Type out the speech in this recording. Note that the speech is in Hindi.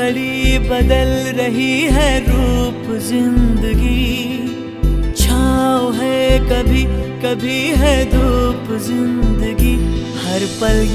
घड़ी बदल रही है रूप जिंदगी, छाँव है कभी कभी है धूप जिंदगी, हर पल